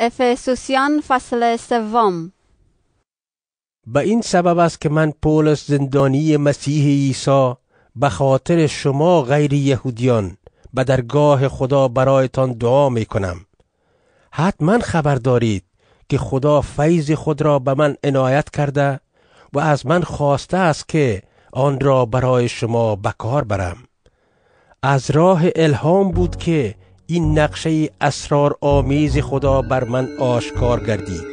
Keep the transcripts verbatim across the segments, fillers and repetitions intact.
افسوسیان فصل سوم. به این سبب است که من پولس زندانی مسیح عیسی به خاطر شما غیر یهودیان به درگاه خدا برایتان دعا می کنم. حتما خبر دارید که خدا فیض خود را به من عنایت کرده و از من خواسته است که آن را برای شما به کار برم. از راه الهام بود که این نقشه اسرار آمیز خدا بر من آشکار گردید.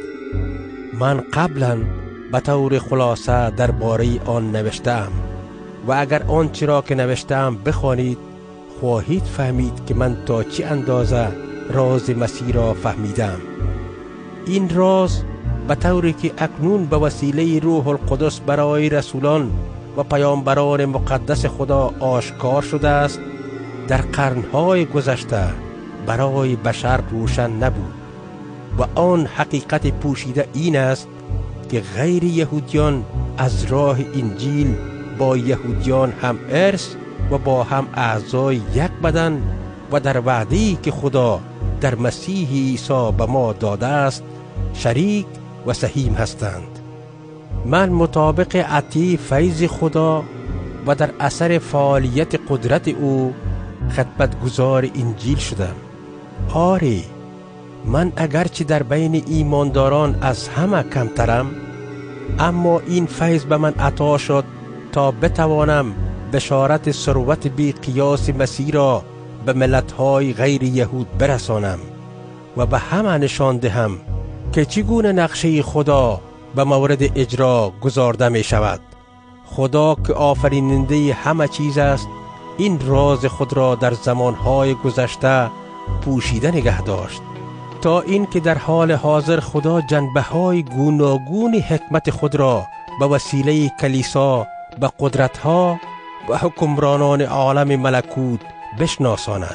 من قبلا به طور خلاصه درباره آن نوشتم و اگر آنچه را که نوشتم بخوانید خواهید فهمید که من تا چه اندازه راز مسیح را فهمیدم. این راز به طوری که اکنون به وسیله روح القدس برای رسولان و پیامبران مقدس خدا آشکار شده است، در قرنهای گذشته برای بشر روشن نبود و آن حقیقت پوشیده این است که غیر یهودیان از راه انجیل با یهودیان هم ارث و با هم اعضای یک بدن و در وعده‌ای که خدا در مسیح عیسی به ما داده است شریک و سهیم هستند. من مطابق عطیه فیض خدا و در اثر فعالیت قدرت او خدمتگزار انجیل شدم. آری، من اگرچه در بین ایمانداران از همه کمترم، اما این فیض به من عطا شد تا بتوانم بشارت ثروت بی قیاس مسیح را به ملت‌های غیر یهود برسانم و به همه نشان دهم که چگونه نقشه خدا به مورد اجرا گذارده می شود. خدا که آفریننده همه چیز است این راز خود را در زمانهای گذشته پوشیده نگه داشت تا این که در حال حاضر خدا جنبه‌های گوناگون حکمت خود را به وسیله کلیسا به قدرت‌ها و حکمرانان عالم ملکوت بشناساند.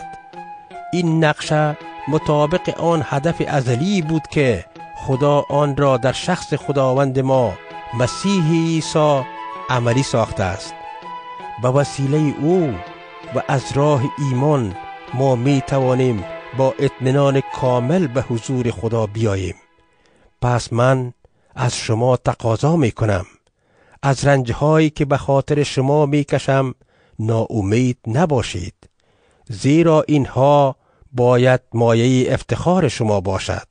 این نقشه مطابق آن هدف ازلی بود که خدا آن را در شخص خداوند ما مسیح عیسی عملی ساخته است. به وسیله او و از راه ایمان ما می توانیم با اطمینان کامل به حضور خدا بیاییم. پس من از شما تقاضا می کنم از رنجهایی که به خاطر شما می کشم ناامید نباشید، زیرا اینها باید مایه افتخار شما باشد.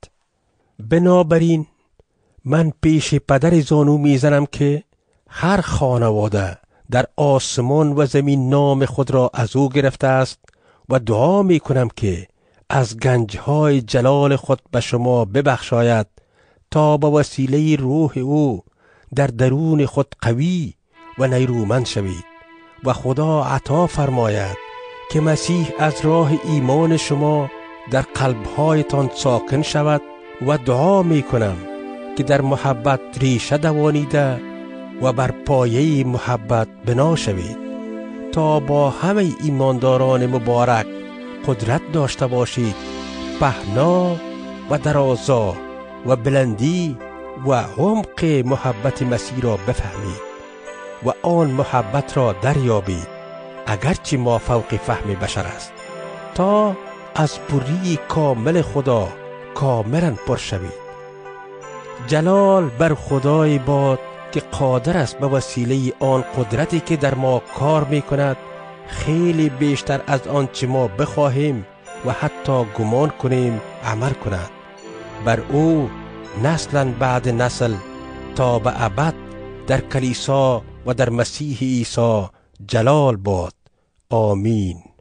بنابراین من پیش پدر زانو میزنم که هر خانواده در آسمان و زمین نام خود را از او گرفته است و دعا می کنم که از گنجهای جلال خود به شما ببخشاید تا به وسیله روح او در درون خود قوی و نیرومند شوید و خدا عطا فرماید که مسیح از راه ایمان شما در قلبهایتان ساکن شود و دعا می کنم که در محبت ریشه دوانیده و بر پایه محبت بنا شوید تا با همه ایمانداران مبارک قدرت داشته باشید پهنا و درازا و بلندی و عمق محبت مسیح را بفهمید و آن محبت را دریابید اگرچه ما فوق فهم بشر است، تا از پری کامل خدا کاملا پر شوید. جلال بر خدای باد که قادر است به وسیله آن قدرتی که در ما کار می کند خیلی بیشتر از آنچه ما بخواهیم و حتی گمان کنیم عمل کند. بر او نسلا بعد نسل تا به ابد در کلیسا و در مسیح عیسی جلال باد. آمین.